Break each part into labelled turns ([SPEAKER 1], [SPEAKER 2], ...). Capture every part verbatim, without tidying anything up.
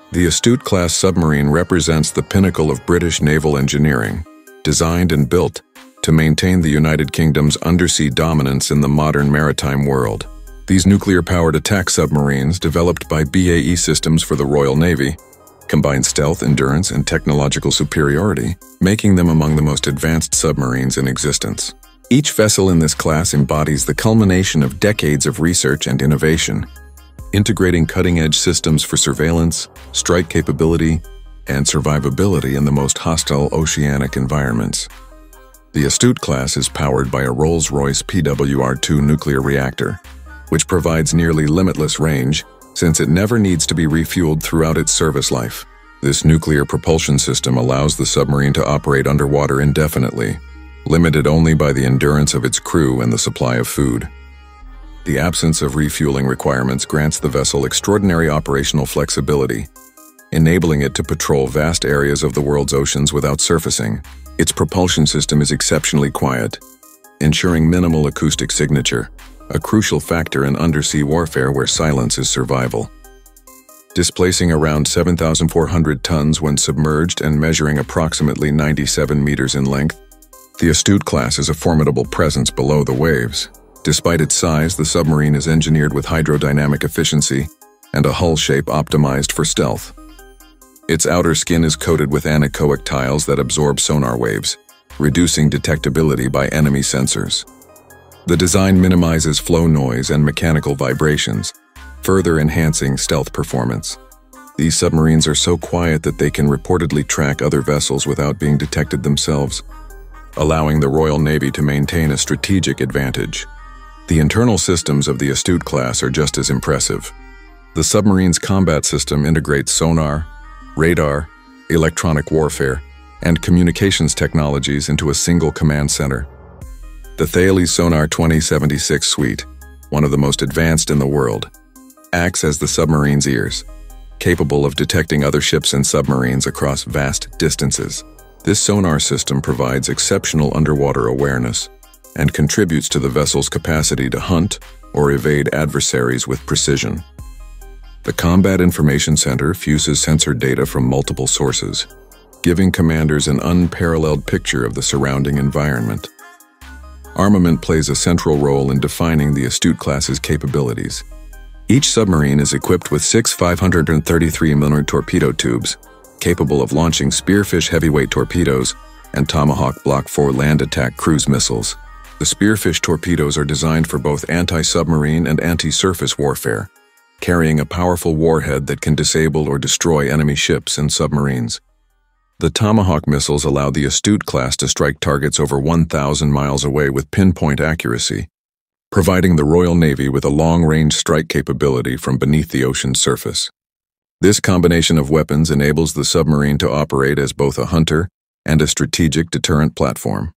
[SPEAKER 1] The Astute-class submarine represents the pinnacle of British naval engineering, designed and built to maintain the United Kingdom's undersea dominance in the modern maritime world. These nuclear-powered attack submarines, developed by B A E Systems for the Royal Navy, combine stealth, endurance, and technological superiority, making them among the most advanced submarines in existence. Each vessel in this class embodies the culmination of decades of research and innovation, integrating cutting-edge systems for surveillance, strike capability, and survivability in the most hostile oceanic environments. The Astute class is powered by a Rolls-Royce P W R two nuclear reactor, which provides nearly limitless range since it never needs to be refueled throughout its service life. This nuclear propulsion system allows the submarine to operate underwater indefinitely, limited only by the endurance of its crew and the supply of food. The absence of refueling requirements grants the vessel extraordinary operational flexibility, enabling it to patrol vast areas of the world's oceans without surfacing. Its propulsion system is exceptionally quiet, ensuring minimal acoustic signature, a crucial factor in undersea warfare where silence is survival. Displacing around seven thousand four hundred tons when submerged and measuring approximately ninety-seven meters in length, the Astute class is a formidable presence below the waves. Despite its size, the submarine is engineered with hydrodynamic efficiency and a hull shape optimized for stealth. Its outer skin is coated with anechoic tiles that absorb sonar waves, reducing detectability by enemy sensors. The design minimizes flow noise and mechanical vibrations, further enhancing stealth performance. These submarines are so quiet that they can reportedly track other vessels without being detected themselves, allowing the Royal Navy to maintain a strategic advantage. The internal systems of the Astute class are just as impressive. The submarine's combat system integrates sonar, radar, electronic warfare, and communications technologies into a single command center. The Thales Sonar twenty seventy-six suite, one of the most advanced in the world, acts as the submarine's ears, capable of detecting other ships and submarines across vast distances. This sonar system provides exceptional underwater awareness and contributes to the vessel's capacity to hunt or evade adversaries with precision. The Combat Information Center fuses sensor data from multiple sources, giving commanders an unparalleled picture of the surrounding environment. Armament plays a central role in defining the Astute class's capabilities. Each submarine is equipped with six five hundred thirty-three millimeter torpedo tubes, capable of launching Spearfish heavyweight torpedoes and Tomahawk Block four land attack cruise missiles. The Spearfish torpedoes are designed for both anti-submarine and anti-surface warfare, carrying a powerful warhead that can disable or destroy enemy ships and submarines. The Tomahawk missiles allow the Astute class to strike targets over one thousand miles away with pinpoint accuracy, providing the Royal Navy with a long-range strike capability from beneath the ocean's surface. This combination of weapons enables the submarine to operate as both a hunter and a strategic deterrent platform.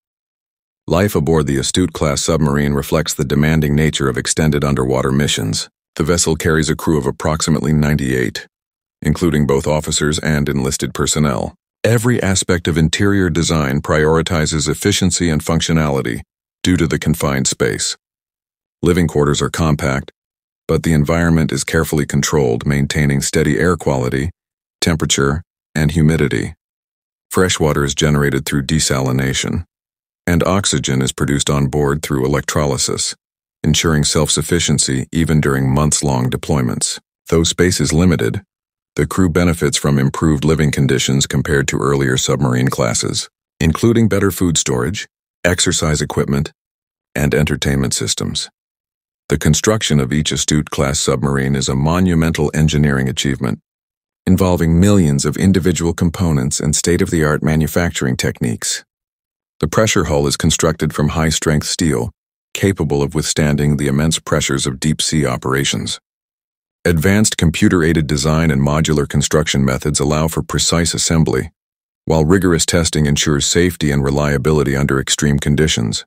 [SPEAKER 1] Life aboard the Astute-class submarine reflects the demanding nature of extended underwater missions. The vessel carries a crew of approximately ninety-eight, including both officers and enlisted personnel. Every aspect of interior design prioritizes efficiency and functionality due to the confined space. Living quarters are compact, but the environment is carefully controlled, maintaining steady air quality, temperature, and humidity. Freshwater is generated through desalination, and oxygen is produced on board through electrolysis, ensuring self-sufficiency even during months-long deployments. Though space is limited, the crew benefits from improved living conditions compared to earlier submarine classes, including better food storage, exercise equipment, and entertainment systems. The construction of each Astute-class submarine is a monumental engineering achievement, involving millions of individual components and state-of-the-art manufacturing techniques. The pressure hull is constructed from high-strength steel, capable of withstanding the immense pressures of deep-sea operations. Advanced computer-aided design and modular construction methods allow for precise assembly, while rigorous testing ensures safety and reliability under extreme conditions.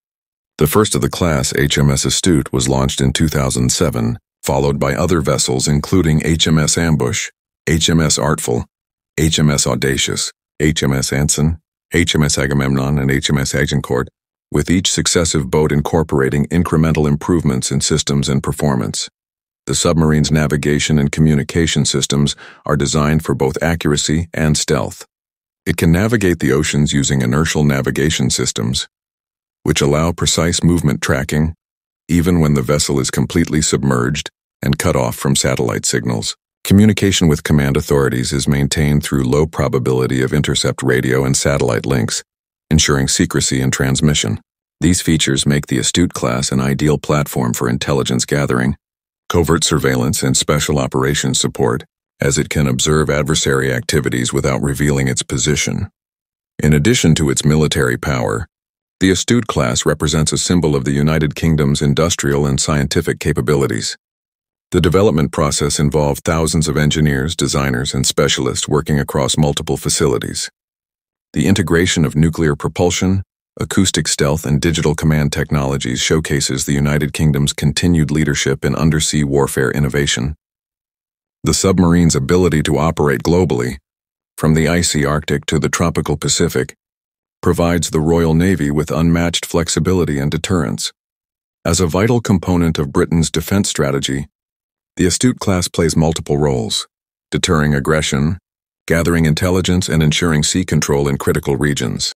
[SPEAKER 1] The first of the class, H M S Astute, was launched in two thousand seven, followed by other vessels including H M S Ambush, H M S Artful, H M S Audacious, H M S Anson, H M S Agamemnon, and H M S Agincourt, with each successive boat incorporating incremental improvements in systems and performance. The submarine's navigation and communication systems are designed for both accuracy and stealth. It can navigate the oceans using inertial navigation systems, which allow precise movement tracking, even when the vessel is completely submerged and cut off from satellite signals. Communication with command authorities is maintained through low probability of intercept radio and satellite links, ensuring secrecy and transmission. These features make the Astute class an ideal platform for intelligence gathering, covert surveillance, and special operations support, as it can observe adversary activities without revealing its position. In addition to its military power, the Astute class represents a symbol of the United Kingdom's industrial and scientific capabilities. The development process involved thousands of engineers, designers, and specialists working across multiple facilities. The integration of nuclear propulsion, acoustic stealth, and digital command technologies showcases the United Kingdom's continued leadership in undersea warfare innovation. The submarine's ability to operate globally, from the icy Arctic to the tropical Pacific, provides the Royal Navy with unmatched flexibility and deterrence. As a vital component of Britain's defense strategy, the Astute class plays multiple roles: deterring aggression, gathering intelligence, and ensuring sea control in critical regions.